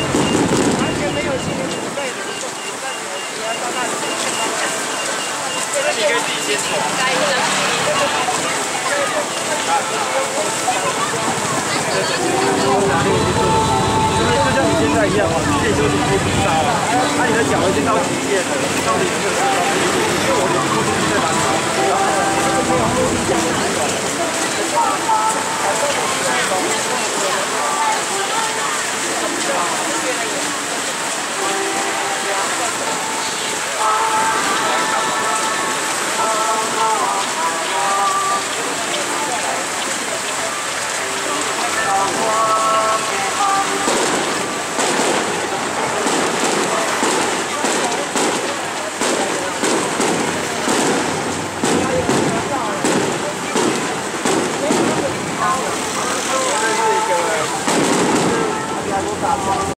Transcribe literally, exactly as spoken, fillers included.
完全没有心理准备的，你说你要到那里去方向。那你可以自己先走。该的。就是就像你现在一样嘛，你可以休息，可以不烧啊。那你的脚已经到极限了，到底有没有受伤？因为我的目的在哪里？然后没有目的在哪里？感受不到。